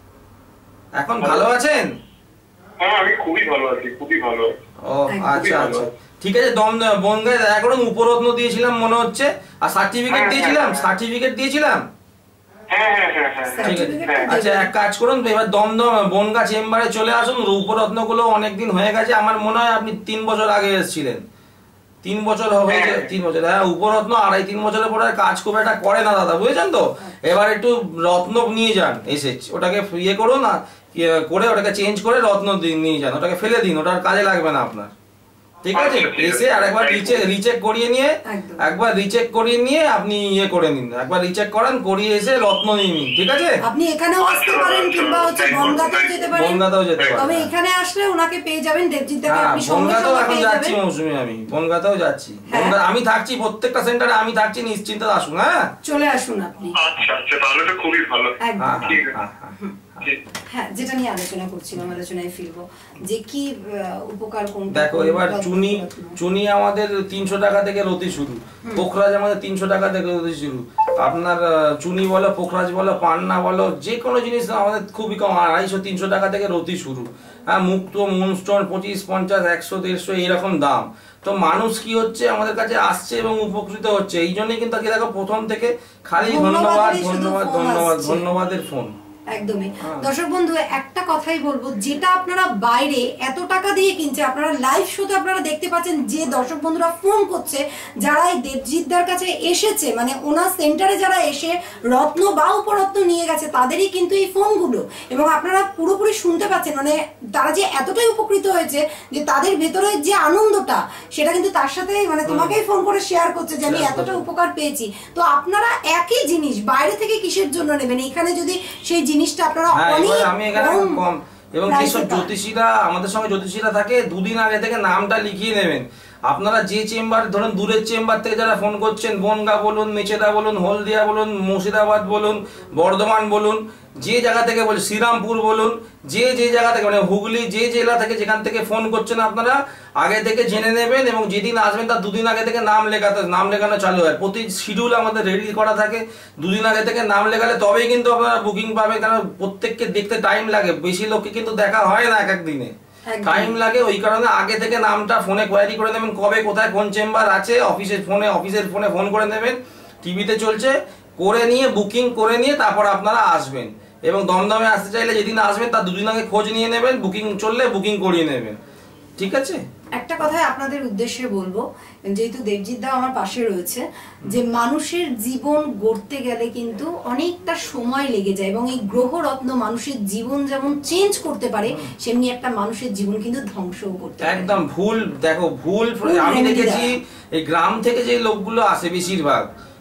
এখন ভালো আছেন? হ্যাঁ আমি খুবই ভালো আছি, খুবই ভালো আছি। ও আচ্ছা আচ্ছা ঠিক আছে। দম বনগায় দেখা করুন, উপরত্ন দিয়েছিলাম মনে হচ্ছে, আর সার্টিফিকেট দিয়েছিলাম, সার্টিফিকেট দিয়েছিলাম। হ্যাঁ হ্যাঁ হ্যাঁ হ্যাঁ ঠিক আছে হ্যাঁ। আচ্ছা এক কাজ করুন, এবার দমদম বনগা চেম্বারে চলে আসুন। উপরত্ন গুলো অনেকদিন হয়ে গেছে, আমার মনে হয় আপনি তিন বছর আগে এসেছিলেন, তিন বছর হয়েছে, তিন বছর হ্যাঁ। উপরত্ন আড়াই তিন বছরের পরে কাজ খুব একটা করে না দাদা, বুঝেছেন তো? এবার একটু রত্ন নিয়ে যান, এসে ওটাকে ইয়ে করুন না, ইয়ে করে ওটাকে চেঞ্জ করে রত্ন দি- নিয়ে যান, ওটাকে ফেলে দিন, ওটার কাজে লাগবে না আপনার। ঠিক আছে, এসে আর একবার রিচেক রিচেক করিয়ে নিয়ে একদম। একবার রিচেক করিয়ে নিয়ে আপনি ইয়ে করে নিন, একবার রিচেক করান, করিয়ে এসে রত্ন নিয়ে নিন। ঠিক আছে, আপনি এখানেও আসতে পারেন কিংবা হচ্ছে বনগাতেও যেতে পারেন। বনগাতেও যেতে পারেন। তবে এখানে আসলে ওনাকে পেয়ে যাবেন, দেবজিৎ দাকে হ্যাঁ আপনি সঙ্গে বনগাতেও সঙ্গে এখন পেয়ে যাচ্ছি যাবেন। মৌসুমী, আমি বনগাতেও যাচ্ছি। হ্যাঁ। বনগা আমি থাকছি প্রত্যেকটা সেন্টারে, আমি থাকছি, নিশ্চিন্তে আসুন। হ্যাঁ চলে আসুন আপনি। আচ্ছা আচ্ছা, তাহলে তো খুবই ভালো। একদম। হ্যাঁ ঠিক আছে। হ্যাঁ হ্যাঁ ঠিক। হ্যাঁ, যেটা নিয়ে আলোচনা করছিলাম, আলোচনায় ফিরবো যে কি আহ, উপকার কোনটা। দেখো এবার কোনটা চুনি রত্ন। চুনি আমাদের তিনশো টাকা থেকে রতি শুরু, পোখরাজ আমাদের তিনশো টাকা থেকে রতি শুরু। আপনার আহ, চুনি বলো, পোখরাজ বলো, পান্না বলো, যে কোনো জিনিস আমাদের খুবই কম, আড়াইশো তিনশো টাকা থেকে রতি শুরু। হ্যাঁ মুক্ত মুনস্টোন পঁচিশ পঞ্চাশ একশো দেড়শো এইরকম দাম। তো মানুষ কি হচ্ছে আমাদের কাছে আসছে এবং উপকৃত হচ্ছে, এই জন্যই কিন্তু আজকে দেখো প্রথম থেকে খালি ধন্যবাদ ধন্যবাদেরই শুধু ধন্যবাদ ফোন ধন্যবাদ আসছে। ধন্যবাদের ফোন। একদমই। দর্শক বন্ধু একটা কথাই বলবো, যেটা আপনারা বাইরে এত টাকা দিয়ে কিনছে, আপনারা লাইভ শোতে আপনারা দেখতে পাচ্ছেন যে দর্শক বন্ধুরা ফোন করছে, যারা এই দেবজিৎদার কাছে এসেছে, মানে ওনার সেন্টারে যারা এসে রত্ন বা উপরত্ন নিয়ে গেছে, তাদেরই কিন্তু এই ফোনগুলো। এবং আপনারা পুরোপুরি শুনতে পাচ্ছেন, মানে তারা যে এতটাই উপকৃত হয়েছে যে তাদের ভেতরে যে আনন্দটা, সেটা কিন্তু তার সাথে মানে তোমাকেই ফোন করে শেয়ার করছে যে আমি এতটা উপকার পেয়েছি। তো আপনারা একই জিনিস বাইরে থেকে কিসের জন্য নেবেন, এখানে যদি সেই জিনিসটা আপনারা হ্যাঁ অনেক এবার আমি এখানে কম কম এবং price যেসব এ পান। জ্যোতিষীরা আমাদের সঙ্গে জ্যোতিষীরা থাকে, দুদিন আগে থেকে নামটা লিখিয়ে নেবেন। আপনারা যে চেম্বার ধরুন, দূরের চেম্বার থেকে যারা ফোন করছেন, বনগা বলুন, মেচেদা বলুন, হলদিয়া বলুন, মুর্শিদাবাদ বলুন, বর্ধমান বলুন, যে জায়গা থেকে বলুন, শ্রীরামপুর বলুন, যে যে জায়গা থেকে মানে হুগলি, যে জেলা থেকে যেখান থেকে ফোন করছেন, আপনারা আগে থেকে জেনে নেবেন এবং যেদিন আসবেন তার দুদিন আগে থেকে নাম লেখাতে নাম লেখানো চালু হয়। প্রতি শিডিউল আমাদের রেডি করা থাকে, দুদিন আগে থেকে নাম লেখালে তবেই কিন্তু আপনারা বুকিং পাবেন, কারণ প্রত্যেককে দেখতে টাইম লাগে, বেশি লোককে কিন্তু দেখা হয় না এক এক দিনে, একদম। টাইম লাগে। ওই কারণে আগে থেকে নামটা ফোনে কোয়ারি করে নেবেন, কবে কোথায় কোন চেম্বার আছে, অফিসের ফোনে অফিসের ফোনে ফোন করে নেবেন, টিভিতে চলছে, করে নিয়ে বুকিং করে নিয়ে তারপর আপনারা আসবেন। এবং দমদমে আসতে চাইলে যেদিন আসবেন তার দুদিন আগে খোঁজ নিয়ে নেবেন, বুকিং চললে বুকিং করিয়ে নেবেন। ঠিক আছে, একটা কথাই আপনাদের উদ্দেশ্যে বলবো, যেহেতু দেবজিৎ দা আমার পাশে রয়েছে, যে মানুষের জীবন গড়তে গেলে কিন্তু অনেকটা সময় লেগে যায়, এবং এই গ্রহরত্ন মানুষের জীবন যেমন চেঞ্জ করতে পারে, সেমনি একটা মানুষের জীবন কিন্তু ধ্বংসও করতে পারে। একদম ভুল। দেখো ভুল ভুল আমি remedy দেখেছি দেয়। এই গ্রাম থেকে যে লোকগুলো আসে বেশিরভাগ,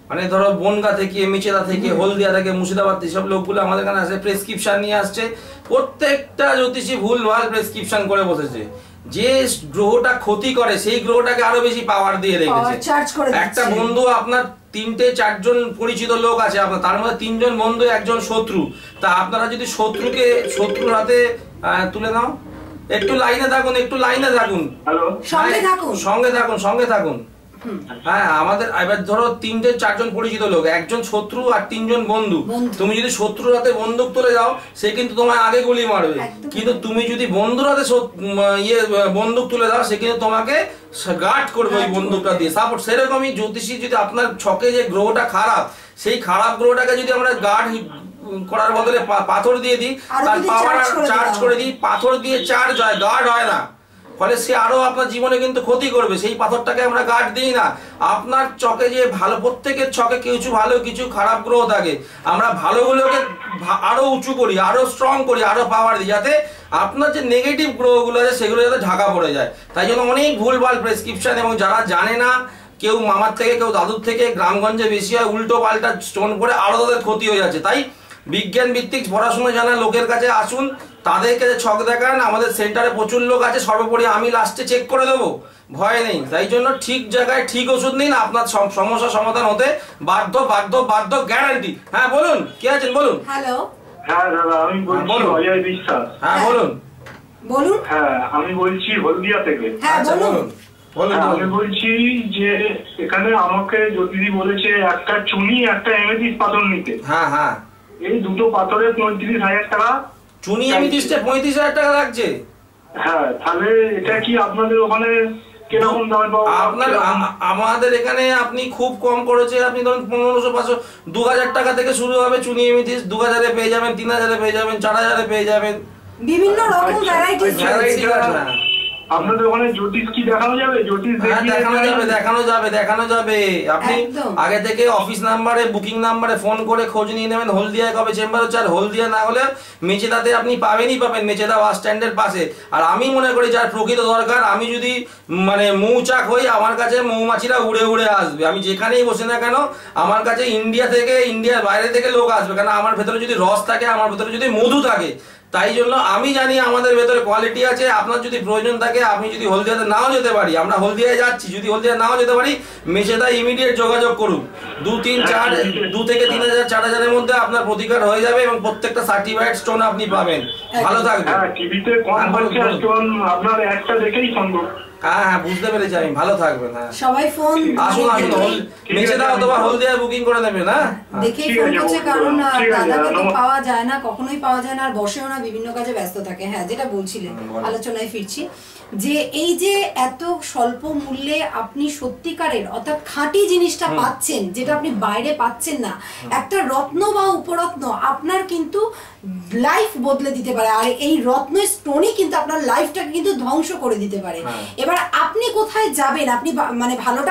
মানে ধরো বনগা থেকে, মিচেদা থেকে, হলদিয়া থেকে, মুর্শিদাবাদ থেকে সব লোকগুলো আমাদের এখানে আসে, প্রেসক্রিপশন নিয়ে আসছে। প্রত্যেকটা জ্যোতিষী ভুল ভাল প্রেসক্রিপশন করে বসেছে। যে গ্রহটা ক্ষতি করে সেই গ্রহটাকে আরো বেশি পাওয়ার দিয়ে রেখেছে। একটা বন্ধু আপনার তিনটে চারজন পরিচিত লোক আছে আপনার, তার মধ্যে তিনজন বন্ধু একজন শত্রু। তা আপনারা যদি শত্রুকে শত্রুর হাতে তুলে নাও, একটু লাইনে থাকুন, একটু লাইনে থাকুন, সঙ্গে থাকুন, সঙ্গে থাকুন, সঙ্গে থাকুন। হ্যাঁ, আমাদের এবার ধরো তিনটে চারজন পরিচিত লোক, একজন শত্রু আর তিনজন বন্ধু। তুমি যদি শত্রুর হাতে বন্দুক তুলে যাও, সে কিন্তু তোমায় আগে গুলি মারবে। কিন্তু তুমি যদি বন্ধুর হাতে ইয়ে বন্দুক তুলে দাও, সে কিন্তু তোমাকে গার্ড করবে ওই বন্দুকটা দিয়ে, সাপোর্ট। সেরকমই জ্যোতিষী যদি আপনার ছকে যে গ্রহটা খারাপ, সেই খারাপ গ্রহটাকে যদি আমরা গার্ড করার বদলে পাথর দিয়ে দিই, তার পাওয়ার চার্জ করে দিই, পাথর দিয়ে চার্জ হয়, গার্ড হয় না, ফলে সে আরো আপনার জীবনে কিন্তু ক্ষতি করবে। সেই পাথরটাকে আমরা গার্ড দিই না। আপনার চকে যে ভালো, প্রত্যেকের ছকে কিছু ভালো কিছু খারাপ গ্রহ থাকে, আমরা ভালোগুলোকে আরো উঁচু করি, আরো স্ট্রং করি, আরো পাওয়ার দিই, যাতে আপনার যে নেগেটিভ গ্রহগুলো আছে সেগুলো যাতে ঢাকা পড়ে যায়। তাই জন্য অনেক ভুলভাল প্রেসক্রিপশন, এবং যারা জানে না, কেউ মামার থেকে, কেউ দাদুর থেকে, গ্রামগঞ্জে বেশি হয়, উল্টো পাল্টা স্টোন করে আরো তাদের ক্ষতি হয়ে যাচ্ছে। তাই বিজ্ঞান ভিত্তিক পড়াশোনা জানা লোকের কাছে আসুন, তাদেরকে ছক দেখান। আমাদের সেন্টারে প্রচুর লোক আছে, সর্বোপরি আমি লাস্টে চেক করে দেবো, ভয় নেই। তাই জন্য ঠিক জায়গায় ঠিক ওষুধ নিন, আপনার সমস্যা সমাধান হতে বাধ্য বাধ্য বাধ্য, গ্যারান্টি। হ্যাঁ বলুন, কে আছেন বলুন। হ্যালো, হ্যাঁ দাদা, আমি বলছি অজয় বিশ্বাস। হ্যাঁ বলুন বলুন। হ্যাঁ, আমি বলছি হলদিয়া থেকে। হ্যাঁ বলুন। আমি বলছি যে এখানে আমাকে জ্যোতিষী বলেছে একটা চুনি, একটা এমেথিস্ট পাথর নিতে। হ্যাঁ হ্যাঁ, এই দুটো পাথরের পঁয়ত্রিশ হাজার টাকা। চুনি এমেথিস্টে পঁয়ত্রিশ হাজার টাকা লাগছে? হ্যাঁ, তাহলে এটা কি আপনাদের ওখানে কিরকম দামে পাবো? আপনার আমাদের এখানে আপনি খুব কম করেছে, আপনি ধরুন পনেরোশো পাঁচশো দু হাজার টাকা থেকে শুরু হবে চুনি এমেথিস্ট। দু হাজারে পেয়ে যাবেন, তিন হাজারে পেয়ে যাবেন, চার হাজারে পেয়ে যাবেন, বিভিন্ন রকম ভ্যারাইটিস ভ্যারাইটি আছে। আপনাদের ওখানে জ্যোতিষ কি দেখানো যাবে? জ্যোতিষ দেখানো যাবে, দেখানো যাবে, দেখানো যাবে। আপনি আগে থেকে অফিস নাম্বারে, বুকিং নাম্বারে ফোন করে খোঁজ নিয়ে নেবেন হলদিয়ায় কবে চেম্বার হচ্ছে। আর হলদিয়া না হলে মেচেদাতে আপনি পাবেনই পাবেন, মেচেদা বাস স্ট্যান্ডের পাশে। আর আমি মনে করি যার প্রকৃত দরকার, আমি যদি মানে মৌচাক হই, আমার কাছে মৌমাছিরা উড়ে উড়ে আসবে। আমি যেখানেই বসে না কেন, আমার কাছে ইন্ডিয়া থেকে, ইন্ডিয়ার বাইরে থেকে লোক আসবে, কারণ আমার ভেতরে যদি রস থাকে, আমার ভেতরে যদি মধু থাকে। তাই জন্য আমি জানি আমাদের ভেতরে কোয়ালিটি আছে। আপনার যদি প্রয়োজন থাকে, আমি যদি হলদিয়াতে নাও যেতে পারি, আমরা হলদিয়ায় যাচ্ছি, যদি হলদিয়া নাও যেতে পারি, মেচেদা ইমিডিয়েট যোগাযোগ করুন। দু তিন চার দু থেকে তিন হাজার চার হাজারের মধ্যে আপনার প্রতিকার হয়ে যাবে, এবং প্রত্যেকটা সার্টিফাইড স্টোন আপনি পাবেন। ভালো থাকবেন। টিভিতে কম খরচে স্টোন আপনার একটা দেখেই সম্ভব। হ্যাঁ হ্যাঁ, বুঝতে পেরেছি আমি। ভালো থাকবেন। হ্যাঁ, সবাই ফোন আসুন আসুন, মেচেদা অথবা হলদিয়ায় বুকিং করে নেবেন। হ্যাঁ, দেখেই ফোন করছে, কারণ দাদাকে তো পাওয়া যায় না, কখনোই পাওয়া যায় না, আর বসেও না, বিভিন্ন কাজে ব্যস্ত থাকে। হ্যাঁ, যেটা বলছিলেন, আলোচনায় ফিরছি, যে এই যে এত স্বল্প মূল্যে আপনি সত্যিকারের অর্থাৎ খাঁটি জিনিসটা পাচ্ছেন, যেটা আপনি বাইরে পাচ্ছেন না, একটা রত্ন বা উপরত্ন আপনার কিন্তু লাইফ বদলে দিতে পারে। আর এই রত্ন স্টোনই কিন্তু আপনার লাইফটাকে কিন্তু ধ্বংস করে দিতে পারে। এবার আপনি কোথায় যাবেন, আপনি মানে ভালোটা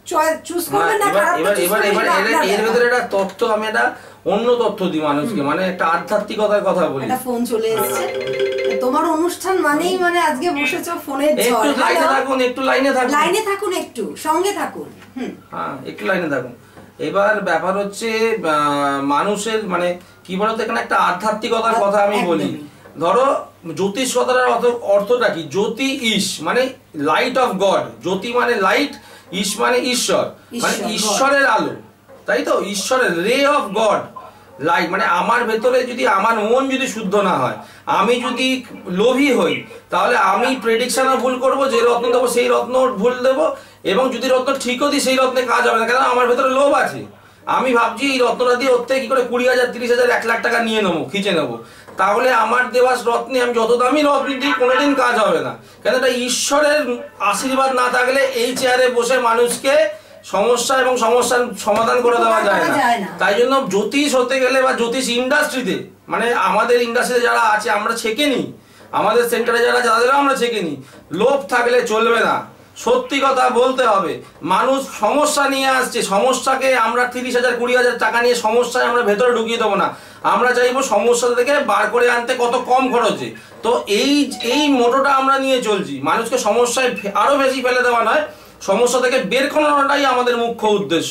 চুজ করবেন না খারাপটা চুজ করবেন। এর ভিতরে একটা তথ্য, আমি একটা অন্য তথ্য দিই মানুষকে, মানে একটা আধ্যাত্মিকতার কথা বলি। একটা ফোন চলে এসেছে, তোমার অনুষ্ঠান মানেই মানে আজকে বসেছো ফোনের ঝড়। একটু লাইনে থাকুন, একটু লাইনে থাকুন, লাইনে থাকুন, একটু সঙ্গে থাকুন। হুম, হ্যাঁ, একটু লাইনে থাকুন। এবার ব্যাপার হচ্ছে মানুষের মানে কি বলতো, এখানে একটা আধ্যাত্মিকতার কথা আমি বলি। ধরো জ্যোতিষ কথাটার অর্থটা কি? জ্যোতি ইস মানে লাইট অফ গড। জ্যোতি মানে লাইট, ইস মানে ঈশ্বর, মানে ঈশ্বরের আলো, তাই তো? ঈশ্বরের রে অফ গড, লাইট। মানে আমার ভেতরে যদি আমার মন যদি শুদ্ধ না হয়, আমি যদি লোভী হই, তাহলে আমি প্রেডিকশনও ভুল করব, যে রত্ন দেবো সেই রত্ন ভুল দেবো, এবং যদি রত্ন ঠিকও দিই সেই রত্নে কাজ হবে না, কেন আমার ভেতরে লোভ আছে। আমি ভাবছি এই রত্নটা দিয়ে ওর থেকে কি করে কুড়ি হাজার তিরিশ হাজার এক লাখ টাকা নিয়ে নেবো, খিচে নেবো, তাহলে আমার দেওয়া রত্নে আমি যত দামি রত্ন দিই কোনোদিন কাজ হবে না। কেন? এটা ঈশ্বরের আশীর্বাদ না থাকলে এই চেয়ারে বসে মানুষকে সমস্যা এবং সমস্যার সমাধান করে দেওয়া যায় না। তাই জন্য জ্যোতিষ হতে গেলে বা জ্যোতিষ ইন্ডাস্ট্রিতে, মানে আমাদের ইন্ডাস্ট্রিতে যারা আছে, আমরা ছেকে নিই, আমাদের সেন্টারে যারা যাদেরও আমরা ছেকে নিই, লোভ থাকলে চলবে না। সত্যি কথা বলতে হবে। মানুষ সমস্যা নিয়ে আসছে, সমস্যাকে আমরা তিরিশ হাজার কুড়ি হাজার টাকা নিয়ে সমস্যায় আমরা ভেতরে ঢুকিয়ে দেবো না। আমরা চাইবো সমস্যা থেকে বার করে আনতে কত কম খরচে। তো এই এই মোটোটা আমরা নিয়ে চলছি, মানুষকে সমস্যায় আরো বেশি ফেলে দেওয়া নয়, সমস্যা থেকে বের করানোটাই আমাদের মুখ্য উদ্দেশ্য।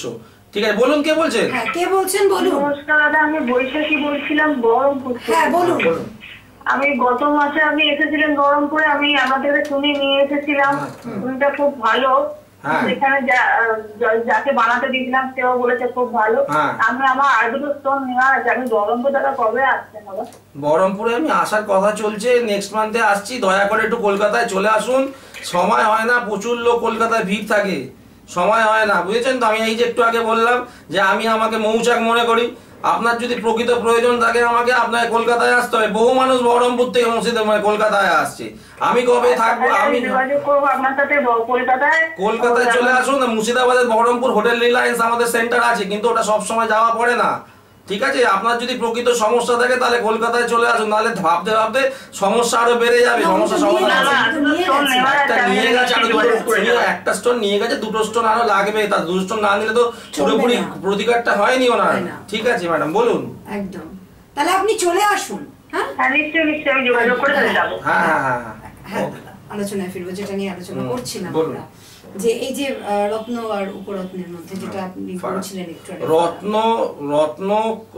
ঠিক আছে, বলুন কে বলছেন? হ্যাঁ, কে বলছেন বলুন। নমস্কার দাদা, আমি বৈশাখী বলছিলাম বহরমপুর থেকে। হ্যাঁ বলুন। আমি গত মাসে আপনি এসেছিলেন বহরমপুরে, আমি আমাদের চুনি নিয়ে এসেছিলাম, চুনিটা খুব ভালো। হ্যাঁ। সেখানে যাকে বানাতে দিয়েছিলাম সেও বলেছে খুব ভালো। হ্যাঁ। আমি আমার আর দুটো স্টোন নেওয়া আছে, আমি বহরমপুর দাদা কবে আসছেন? বহরমপুরে আমি আসার কথা চলছে, নেক্সট মান্থে আসছি। দয়া করে একটু কলকাতায় চলে আসুন। সময় হয় না, প্রচুর লোক কলকাতায় ভিড় থাকে, সময় হয় না, বুঝেছেন তো। আমি এই যে একটু আগে বললাম যে আমি আমাকে মৌচাক মনে করি। আপনার যদি প্রকৃত প্রয়োজন থাকে আমাকে আপনাকে কলকাতায় আসতে হবে। বহু মানুষ বহরমপুর থেকে মসজিদে মানে কলকাতায় আসছে। আমি কবে থাকবো? আমি আপনার সাথে কলকাতায় কলকাতায় চলে আসুন। মুর্শিদাবাদের বহরমপুর হোটেল রিলায়েন্স আমাদের সেন্টার আছে, কিন্তু ওটা সবসময় যাওয়া পড়ে না। ঠিক আছে, আপনার যদি প্রকৃত সমস্যা থাকে তাহলে কলকাতায় চলে আসুন, নাহলে ভাবতে ভাবতে সমস্যা আরো বেড়ে যাবে। সমস্যা সমাধান নিয়ে গেছে, একটা স্টোন নিয়ে গেছে, দুটো স্টোন আরো লাগবে। তার দুটো স্টোন না নিলে তো পুরোপুরি প্রতিকারটা হয়নি ওনার। ঠিক আছে ম্যাডাম, বলুন। একদম, তাহলে আপনি চলে আসুন। হ্যাঁ নিশ্চয়ই নিশ্চয়ই, আমি যোগাযোগ করে যাবো। হ্যাঁ হ্যাঁ হ্যাঁ হ্যাঁ, আলোচনায় ফিরবো, যেটা নিয়ে আলোচনা করছিলাম বলুন। আমরা, যে এই যে রত্ন আর উপরত্নের মধ্যে যেটা আপনি বলছিলেন একটু আগে। রত্ন রত্ন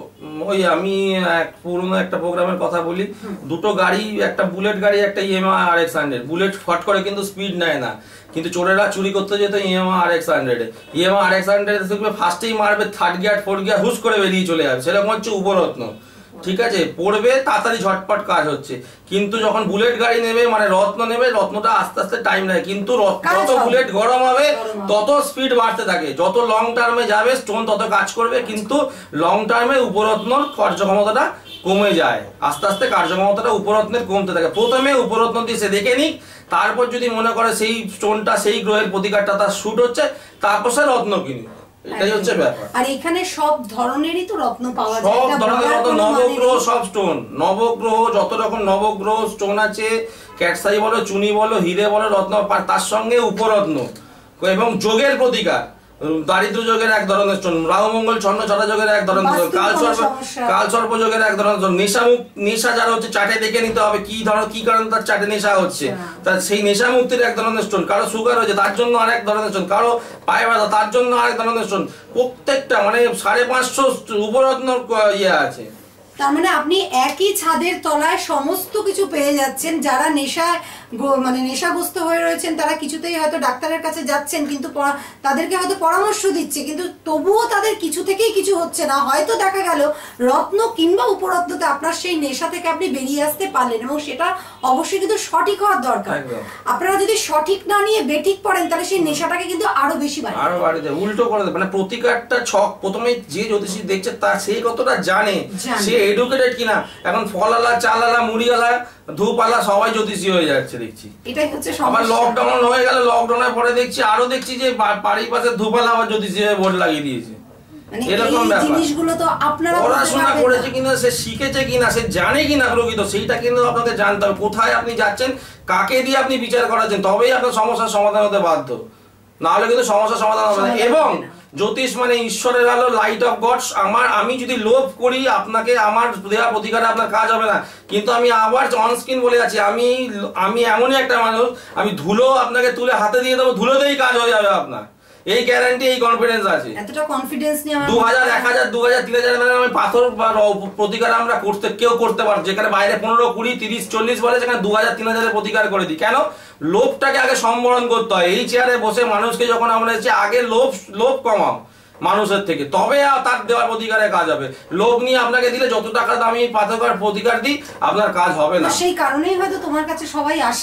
ওই আমি এক পুরনো একটা প্রোগ্রামের কথা বলি। দুটো গাড়ি, একটা বুলেট গাড়ি, একটা EMI R X hundred. Bullet ফট করে কিন্তু স্পিড নেয় না, কিন্তু চোরেরা চুরি করতে যেত ইএমআই আর এক্স হান্ড্রেডে। ইএমআই আর এক্স হান্ড্রেড ফার্স্টেই মারবে, থার্ড গিয়ার ফোর্থ গিয়ার হুস করে বেরিয়ে চলে যাবে। সেরকম হচ্ছে উপরত্ন। ঠিক আছে, পড়বে তাড়াতাড়ি ঝটপট কাজ হচ্ছে। কিন্তু যখন বুলেট গাড়ি নেবে মানে রত্ন নেবে, রত্নটা আস্তে আস্তে টাইম নেয়, কিন্তু যত বুলেট গরম হবে তত স্পিড বাড়তে থাকে। যত লং টার্মে যাবে স্টোন তত কাজ করবে, কিন্তু লং টার্মে উপরত্নর কার্যক্ষমতাটা কমে যায়। আস্তে আস্তে কার্যক্ষমতাটা উপরত্নের কমতে থাকে। প্রথমে উপরত্ন দিয়ে সে দেখে নিক, তারপর যদি মনে করে সেই স্টোনটা সেই গ্রহের প্রতিকারটা তার শুট হচ্ছে, তারপর সে রত্ন কিনি। এটাই হচ্ছে ব্যাপার। আর এখানে সব ধরনেরই তো রত্ন পাওয়া যায়, সব ধরনের রত্ন, নবগ্রহ সব স্টোন, নবগ্রহ যত রকম নবগ্রহ স্টোন আছে, ক্যাটসাই বলো, চুনি বলো, হিরে বলো, রত্ন, তার সঙ্গে উপরত্ন এবং যোগের প্রতিকার। দারিদ্র যোগের এক ধরনের স্টোন, রাহু মঙ্গল ছন্ন ছটা যোগের এক ধরনের, কাল সর্প কাল সর্প যোগের এক ধরনের, নেশা মুখ নেশা যারা হচ্ছে চাটে দেখে নিতে হবে কি ধরনের কি কারণে তার চাটে নেশা হচ্ছে, তার সেই নেশা মুক্তির এক ধরনের স্টোন। কারো সুগার হয়েছে তার জন্য আরেক ধরনের স্টোন, কারো পায়ে ব্যথা তার জন্য আরেক ধরনের স্টোন। প্রত্যেকটা মানে সাড়ে পাঁচশো উপরত্ন ইয়ে আছে। তার মানে আপনি একই ছাদের তলায় সমস্ত কিছু পেয়ে যাচ্ছেন। যারা নেশা মানে নেশাগ্রস্ত হয়ে রয়েছেন তারা কিছুতেই হয়তো ডাক্তারের কাছে যাচ্ছেন, কিন্তু তাদেরকে হয়তো পরামর্শ দিচ্ছে, কিন্তু তবুও তাদের কিছু থেকেই কিছু হচ্ছে না। হয়তো দেখা গেল রত্ন কিংবা উপরত্নতে আপনার সেই নেশা থেকে আপনি বেরিয়ে আসতে পারলেন, এবং সেটা অবশ্যই কিন্তু সঠিক হওয়ার দরকার। আপনারা যদি সঠিক না নিয়ে বেঠিক পড়েন তাহলে সেই নেশাটাকে কিন্তু আরো বেশি বাড়ে, আরো বাড়ে দেয়, উল্টো করে দেয়। মানে প্রতিকারটা ছক প্রথমে যে জ্যোতিষী দেখছে তার সেই কতটা জানে, সে এডুকেটেড কিনা। এখন ফলালা, চালালা, মুড়িওয়ালা, ধূপালা সবাই জ্যোতিষী হয়ে যাচ্ছে দেখছি। এটাই হচ্ছে আবার লকডাউন হয়ে গেল, লকডাউনের পরে দেখছি আরো দেখছি যে বাড়ির পাশে ধূপালা আবার জ্যোতিষী হয়ে বোর্ড লাগিয়ে দিয়েছে। এরকম জিনিসগুলো তো আপনারা পড়াশোনা করেছে কিনা, সে শিখেছে কিনা, সে জানে কিনা প্রকৃত, সেইটা কিন্তু আপনাকে জানতে হবে। কোথায় আপনি যাচ্ছেন, কাকে দিয়ে আপনি বিচার করাচ্ছেন, তবেই আপনার সমস্যার সমাধান হতে বাধ্য, না হলে কিন্তু সমস্যার সমাধান হবে না। এবং জ্যোতিষ মানে ঈশ্বরের আলো, লাইট অফ গড। আমার আমি যদি লোভ করি আপনাকে, আমার দেওয়া প্রতিকারে আপনার কাজ হবে না। কিন্তু আমি আবার অনস্ক্রিন বলে যাচ্ছি, আমি আমি এমনই একটা মানুষ, আমি ধুলো আপনাকে তুলে হাতে দিয়ে দেবো, ধুলোতেই কাজ হয়ে যাবে আপনার। এই গ্যারান্টি, এই কনফিডেন্স আছে। এতটা কনফিডেন্স নিয়ে দু হাজার এক হাজার দু হাজার তিন হাজার আমি পাথর প্রতিকার আমরা করতে কেউ করতে পারবো, যেখানে বাইরে পনেরো কুড়ি তিরিশ চল্লিশ বলে, সেখানে দু হাজার তিন হাজারের প্রতিকার করে দিই। কেন? লোভটাকে আগে সম্বরণ করতে হয়। এই চেয়ারে বসে মানুষকে যখন আমরা আগে লোভ লোভ কমাও মানুষের থেকে, তবে তার দেওয়ার প্রতিকারে কাজ হবে। লোভ নিয়ে আপনাকে দিলে যত টাকা দামি পাথর প্রতিকার দিই আপনার কাজ হবে না। সেই কারণেই হয়তো তোমার কাছে সবাই আসে,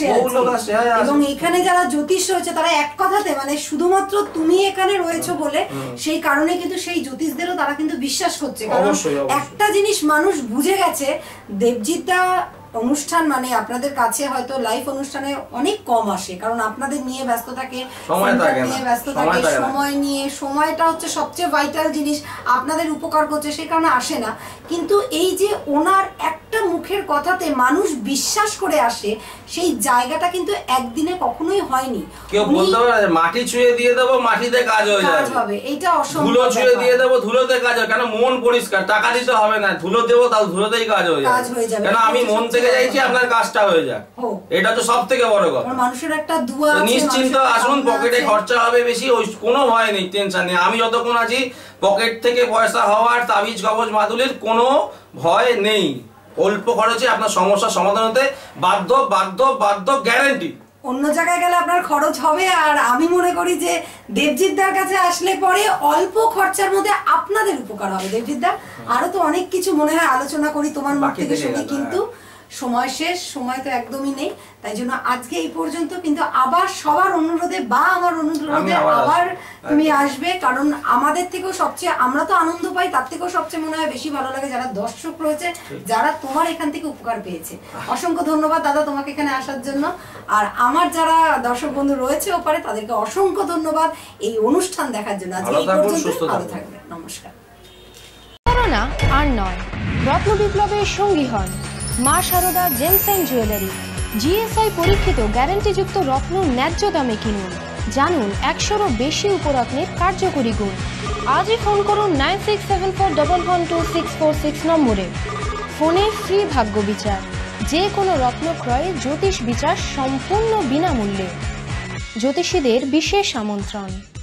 এবং এখানে যারা জ্যোতিষ রয়েছে তারা এক কথাতে মানে শুধুমাত্র তুমি এখানে রয়েছো বলে সেই কারণে কিন্তু সেই জ্যোতিষদেরও তারা কিন্তু বিশ্বাস করছে। কারণ একটা জিনিস মানুষ বুঝে গেছে, দেবজিৎদা অনুষ্ঠান মানে আপনাদের কাছে হয়তো লাইভ অনুষ্ঠানে অনেক কম আসে, কারণ আপনাদের নিয়ে ব্যস্ত থাকে, নিয়ে ব্যস্ত থাকে, সময় নিয়ে, সময়টা হচ্ছে সবচেয়ে ভাইটাল জিনিস, আপনাদের উপকার করছে সেই কারণে আসে না। কিন্তু এই যে ওনার একটা মুখে মুখের কথাতে মানুষ বিশ্বাস করে আসে, সেই জায়গাটা কিন্তু একদিনে কখনোই হয়নি। কেউ বলতে পারে মাটি ছুঁয়ে দিয়ে দেবো, মাটিতে কাজ হয়ে যাবে, এইটা অসম্ভব। ধুলো ছুঁয়ে দিয়ে দেবো, ধুলোতে কাজ হবে। কেন? মন পরিষ্কার, টাকা দিতে হবে না, ধুলো দেবো তাও ধুলোতেই কাজ হয়ে যাবে। কেন? আমি মন থেকে চাইছি আপনার কাজটা হয়ে যাক, এটা তো সব থেকে বড় কথা। মানুষের একটা দুয়া আছে, নিশ্চিন্ত আসুন, পকেটে খরচা হবে বেশি, ওই কোনো ভয় নেই, টেনশন নেই। আমি যতক্ষণ আছি পকেট থেকে পয়সা হওয়ার, তাবিজ কবজ মাদুলির কোনো ভয় নেই। অল্প খরচে আপনার সমস্যার সমাধান হতে বাধ্য বাধ্য বাধ্য, গ্যারান্টি। অন্য জায়গায় গেলে আপনার খরচ হবে, আর আমি মনে করি যে দেবজিৎদার কাছে আসলে পরে অল্প খরচার মধ্যে আপনাদের উপকার হবে। দেবজিৎদা, আরো তো অনেক কিছু মনে হয় আলোচনা করি তোমার মুখ থেকে শুনি, কিন্তু সময় শেষ, সময় তো একদমই নেই। তাই জন্য আজকে এই পর্যন্ত, কিন্তু আবার সবার অনুরোধে বা আমার অনুরোধে আবার তুমি আসবে, কারণ আমাদের থেকেও সবচেয়ে, আমরা তো আনন্দ পাই, তার থেকেও সবচেয়ে মনে হয় বেশি ভালো লাগে যারা দর্শক রয়েছে, যারা তোমার এখান থেকে উপকার পেয়েছে। অসংখ্য ধন্যবাদ দাদা তোমাকে এখানে আসার জন্য। আর আমার যারা দর্শক বন্ধু রয়েছে ওপারে, তাদেরকে অসংখ্য ধন্যবাদ এই অনুষ্ঠান দেখার জন্য। আজকে এই পর্যন্ত, ভালো থাকবে, নমস্কার। করোনা আর নয়, রত্ন বিপ্লবের সঙ্গী হন Maa Sharada gems and jewellery. GSI পরীক্ষিত গ্যারান্টিযুক্ত রত্ন ন্যায্য দামে কিনুন। জানুন একশোরও বেশি উপরত্নের কার্যকরী গুণ। আজই ফোন করুন nine six seven four double one two six four six নম্বরে। ফোনে ফ্রি ভাগ্য বিচার, যে কোনো রত্ন ক্রয়ে জ্যোতিষ বিচার সম্পূর্ণ বিনামূল্যে। জ্যোতিষীদের বিশেষ আমন্ত্রণ।